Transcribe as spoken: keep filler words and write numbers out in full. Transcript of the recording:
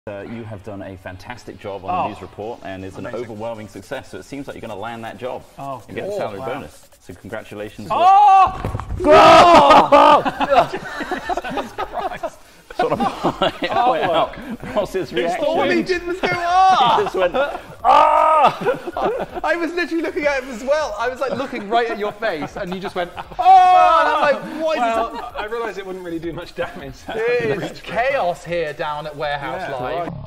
Uh, you have done a fantastic job on Oh, the news report, and it's amazing. an overwhelming success. So it seems like you're going to land that job Oh, and get the oh, salary wow. bonus. So congratulations. Oh! Sort of went out. Ross's reaction. All he did was go, ah! He just went, ah! I was literally looking at him as well. I was like looking right at your face, and you just went, oh! And I'm like, what is Well, I realised it wouldn't really do much damage. this? It's chaos here down at Warehouse Yeah, Live. right.